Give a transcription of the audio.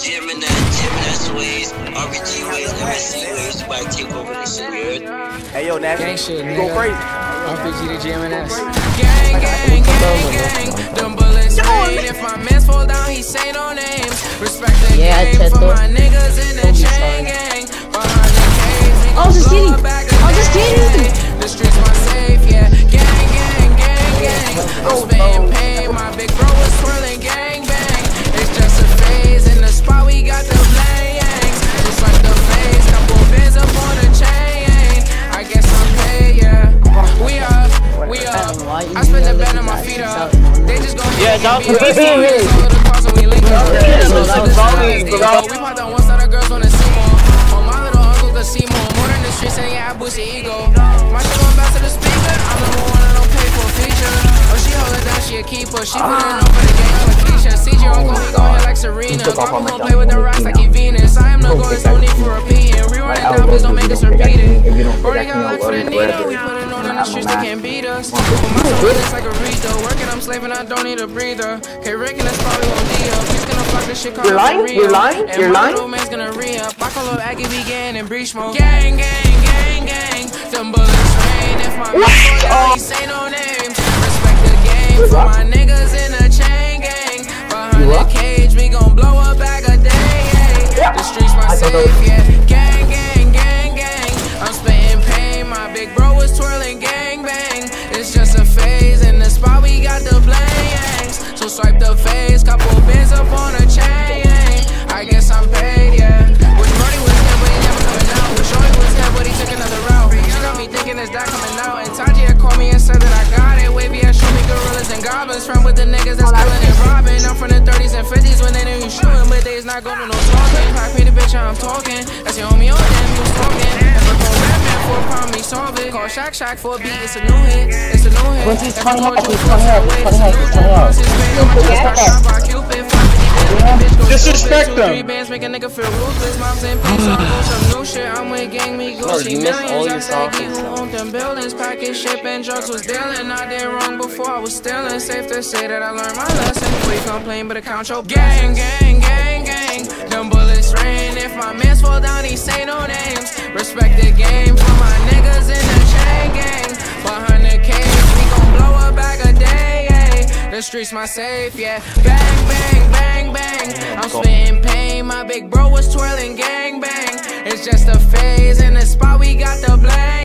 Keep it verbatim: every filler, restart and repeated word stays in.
Gemini, Gemini Sways, R B G Ways, M S C Ways, you might take over this shit, you heard? Hey yo, Nash, gang shit, you go crazy. R P G to G M N S. Gang, gang, gang, gang. Them bullets rain. If my mans fall down, he say no names. Respect the Yeah, game for Cheto. my niggas in the chain gang. Behind the cage, we Oh, gon' just blow kidding. a bag a Oh, just day. kidding. The streets my safe, yeah. Gang, gang, gang, gang. I'm spitting pain. My big bro is twirling gang bang. It's just a phase. In the spot, we got the blangs. Just like the phase. Couple bins up on the chain. I guess I'm paid, yeah. We up, we up. I spend the bed on my feet up. They just gon' Yeah, hit don't me. All of the cars when we link up. Yeah, So so the sorry, stars, they bro. go. We pop that one side of girls wanna see more. Oh, my little uncle could see more. More than the streets and yeah, I boost the ego. My shit going back to the speaker. I'm number one, I don't pay for a feature. Oh, she hold it down, she a keeper. She put it on for the game, I'm a Keisha. C J uncle, he gon' hit like Serena. Uncle gon' play with the rocks like he Venus. I am not going, no need for repeating. Rerun it down, please don't make us repeat it. Already got luck for the needle. We put it on in the streets, they can't beat us. Put my soul in it's like a Rita. Working, I'm slaving, I don't need a breather. Okay, Rick and that's probably won't D up. He's gonna fuck this shit called You're lying? Rio. You're lying? And You're my lying? little man's gonna re-up. I call up Aggie began and breach mode. Gang, gang, gang, gang. Them bullets rain. If my man fall down, he say no names. Respect the game for my niggas in the chain gang. Behind the cage, we gon' blow a bag a day. The streets my safe, yeah. Gang, gang, gang, gang. I'm spitting pain. My big bro was twirling gang bang. It's just a phase. In the spot, we got the blangs. So swipe the face, couple bins up on a chain. I guess I'm paid, yeah. Wish Brody was there, but he never coming out. Wish Shorty was there, but he took another route. She got me thinking it's that coming out. And Taji had called me and said that I got it. Wavy had showed me gorillas and goblins. From with the niggas that's killing and robbing. I'm from the thirties and fifties when they didn't shooting, but they's not going no talking. I pay the bitch, I'm talking. That's your homie, oh damn, he was talking. Never call Batman for a problem, he solve it. Call Shaq Shaq for a beat, it's a new hit. It's a new hit. Once he's If twenty I heads, told you he's twenty heads, he's twenty heads, he's twenty heads. His face on my chest, got shot by Cupid. Disrespect them. Three bands make a nigga feel ruthless. Mom's in peace, I'm on some new shit. I'm with gang, me Gucci millions. I said, get who owned them buildings. Package, shipping, drugs was dealing. I did wrong before I was stealing. Safe to say that I learned my lesson. We complain, but account your gang, gang, gang, gang. Them bullets rain. If my mans fall down, he say no names. Respect the game for my niggas in the chain gang. Behind the cage, we gon' blow a bag a day. The streets my safe, yeah. Bang, bang, bang, bang. I'm spitting pain. My big bro was twirling gang bang. It's just a phase. In the spot, we got the blank.